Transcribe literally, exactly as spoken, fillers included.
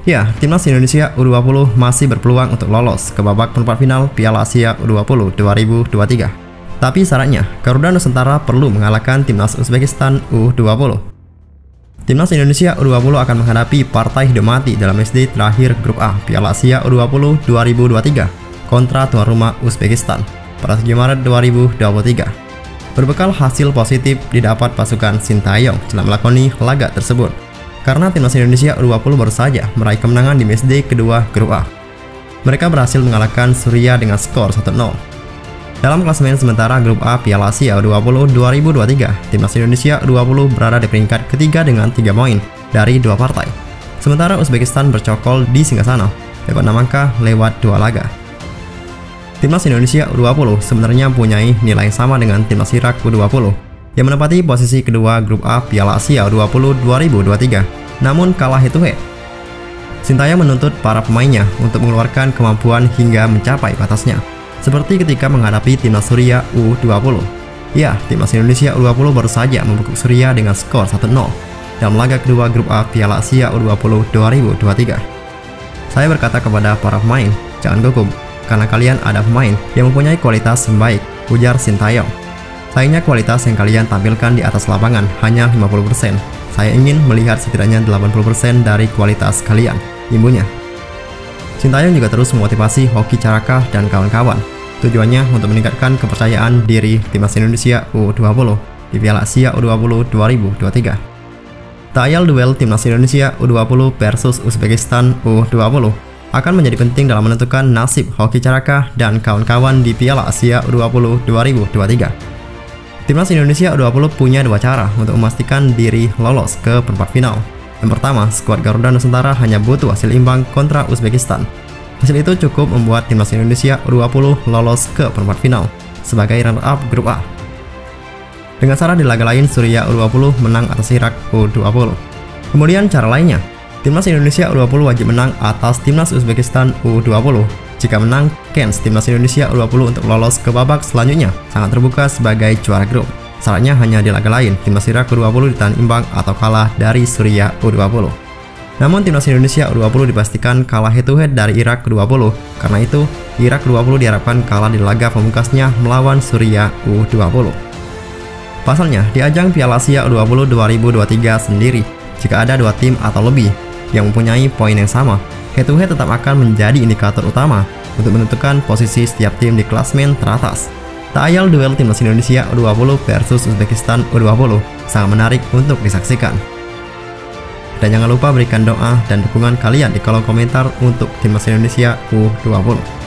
Ya, timnas Indonesia U dua puluh masih berpeluang untuk lolos ke babak perempat final Piala Asia U dua puluh dua ribu dua puluh tiga. Tapi syaratnya, Garuda Nusantara perlu mengalahkan timnas Uzbekistan U dua puluh. Timnas Indonesia U dua puluh akan menghadapi partai hidup mati dalam match day terakhir Grup A Piala Asia U dua puluh dua ribu dua puluh tiga kontra tuan rumah Uzbekistan pada tujuh Maret dua ribu dua puluh tiga. Berbekal hasil positif didapat pasukan Sintayong setelah melakoni laga tersebut, karena timnas Indonesia U dua puluh baru saja meraih kemenangan di match day kedua Grup A. Mereka berhasil mengalahkan Suriah dengan skor satu nol. Dalam klasemen sementara Grup A Piala Asia U dua puluh dua ribu dua puluh tiga, timnas Indonesia U dua puluh berada di peringkat ketiga dengan tiga poin dari dua partai. Sementara Uzbekistan bercokol di singgasana dapat enam angka lewat dua laga. Timnas Indonesia U dua puluh sebenarnya mempunyai nilai sama dengan timnas Irak U dua puluh yang menempati posisi kedua Grup A Piala Asia U dua puluh dua ribu dua puluh tiga, namun kalah head to head. Sintayong menuntut para pemainnya untuk mengeluarkan kemampuan hingga mencapai batasnya, seperti ketika menghadapi timnas Suriah U dua puluh. Ya, timnas Indonesia U dua puluh baru saja membekuk Suriah dengan skor satu nol dalam laga kedua Grup A Piala Asia U dua puluh dua ribu dua puluh tiga. Saya berkata kepada para pemain, jangan gugup, karena kalian ada pemain yang mempunyai kualitas membaik, ujar Sintayong. Sayangnya kualitas yang kalian tampilkan di atas lapangan hanya lima puluh persen. Saya ingin melihat setidaknya delapan puluh persen dari kualitas kalian, imbunya. Sintayong juga terus memotivasi Hoki Caraka dan kawan-kawan. Tujuannya untuk meningkatkan kepercayaan diri timnas Indonesia U dua puluh di Piala Asia U dua puluh dua ribu dua puluh tiga. Tak ayal duel timnas Indonesia U dua puluh versus Uzbekistan U dua puluh akan menjadi penting dalam menentukan nasib Hoki Caraka dan kawan-kawan di Piala Asia U dua puluh dua ribu dua puluh tiga. Timnas Indonesia U dua puluh punya dua cara untuk memastikan diri lolos ke perempat final. Yang pertama, skuad Garuda Nusantara hanya butuh hasil imbang kontra Uzbekistan. Hasil itu cukup membuat timnas Indonesia U dua puluh lolos ke perempat final sebagai runner-up Grup A. Dengan cara di laga lain Suriah U dua puluh menang atas Irak U dua puluh. Kemudian cara lainnya, timnas Indonesia U dua puluh wajib menang atas timnas Uzbekistan U dua puluh. Jika menang, kans timnas Indonesia U dua puluh untuk lolos ke babak selanjutnya sangat terbuka sebagai juara grup. Syaratnya hanya di laga lain, timnas Irak U dua puluh ditahan imbang atau kalah dari Suriah U dua puluh. Namun timnas Indonesia U dua puluh dipastikan kalah head to head dari Irak U dua puluh. Karena itu, Irak U dua puluh diharapkan kalah di laga pemungkasnya melawan Suriah U dua puluh. Pasalnya, di ajang Piala Asia U dua puluh dua ribu dua puluh tiga sendiri, jika ada dua tim atau lebih yang mempunyai poin yang sama, head to head tetap akan menjadi indikator utama untuk menentukan posisi setiap tim di klasemen teratas. Tak ayal duel timnas Indonesia U dua puluh versus Uzbekistan U dua puluh sangat menarik untuk disaksikan. Dan jangan lupa berikan doa dan dukungan kalian di kolom komentar untuk timnas Indonesia U dua puluh.